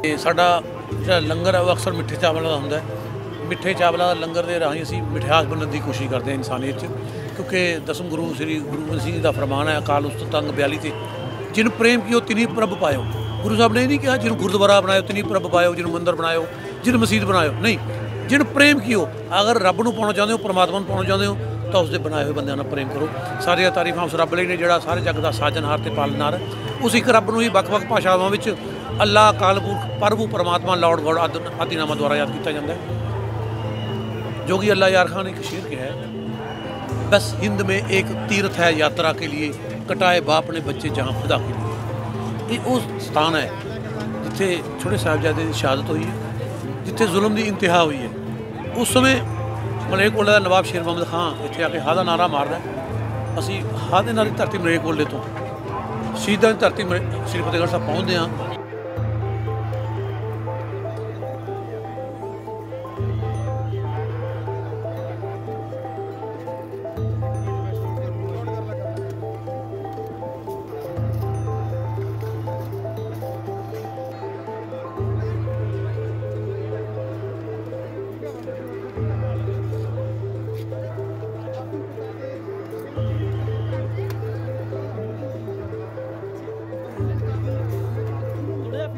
ਤੇ ਸਾਡਾ ਜਿਹੜਾ ਲੰਗਰ ਹੈ ਉਹ ਅਕਸਰ ਮਿੱਠੇ ਚਾਵਲਾਂ ਦਾ ਹੁੰਦਾ ਹੈ। ਮਿੱਠੇ ਚਾਵਲਾਂ ਦਾ ਲੰਗਰ ਦੇ ਰਾਹੀਂ ਅਸੀਂ ਮਿਠਾਸ ਬਣਨ ਦੀ ਕੋਸ਼ਿਸ਼ ਕਰਦੇ ਹਾਂ ਇਨਸਾਨੀਅਤ 'ਚ, ਕਿਉਂਕਿ ਦਸਮ ਗੁਰੂ ਸ੍ਰੀ ਗੁਰੂ ਗੋਬਿੰਦ ਸਿੰਘ ਜੀ ਦਾ ਫਰਮਾਨ ਹੈ ਅਕਾਲ ਉਸਤਤ ਅੰਗ 42 ਤੇ, ਜਿਹਨੂੰ ਪ੍ਰੇਮ ਕੀਓ ਤਿਨੀ ਪ੍ਰਭ ਪਾਇਓ। ਗੁਰੂ ਸਾਹਿਬ ਨੇ ਇਹ ਨਹੀਂ ਕਿਹਾ ਜਿਹਨੂੰ ਗੁਰਦੁਆਰਾ ਬਣਾਇਓ ਤਿਨੀ ਪ੍ਰਭ ਪਾਇਓ, ਜਿਹਨੂੰ ਮੰਦਰ ਬਣਾਇਓ, ਜਿਹਨੂੰ ਮਸਜਿਦ ਬਣਾਇਓ, ਨਹੀਂ, ਜਿਹਨੂੰ ਪ੍ਰੇਮ ਕੀਓ। ਅਗਰ ਰੱਬ ਨੂੰ ਪਾਉਣਾ ਚਾਹੁੰਦੇ ਹੋ, ਪਰਮਾਤਮਾ ਨੂੰ ਪਾਉਣਾ ਚਾਹੁੰਦੇ ਹੋ ਤਾਂ ਉਸਦੇ ਬਣਾਏ ਹੋਏ ਬੰਦਿਆਂ ਨਾਲ ਪ੍ਰੇਮ ਕਰੋ। ਸਾਰੀਆਂ ਤਾਰੀਫਾਂ ਉਸ ਰੱਬ ਲਈ ਨੇ ਜਿਹੜਾ ਸਾਰੇ ਜੱਗ ਦਾ ਸਾਜਨਹਾਰ ਤੇ ਪਾਲਣਹਾਰ। ਉਸ ਇੱਕ ਰੱਬ ਨੂੰ ਹੀ ਵੱਖ-ਵੱਖ ਭਾਸ਼ਾਵਾਂ ਵਿੱਚ ਅੱਲਾਹ, ਅਕਾਲ ਪੁਰਖ, ਪ੍ਰਭੂ, परमात्मा, लॉर्ड गॉड आदि नामों द्वारा याद किया जाता है। जोगी अल्लाह यार खान ने एक शेर कहा है, बस हिंद में एक तीर्थ है यात्रा के लिए, कटाए बाप ने बच्चे जहाँ खुदा के लिए। ये वो स्थान है जिथे छोटे साहिबजादे की शहादत हुई है, जिथे जुल्म की इंतहा हुई है। उस समय मलेरकोटला का नवाब शेर मुहम्मद खान इत्थे आके हा दा नारा मारदा है। असीं हा दे नाल धरती मलेरकोटले तो शहीदां की धरती श्री फतेहगढ़ साहब पहुँचते हैं।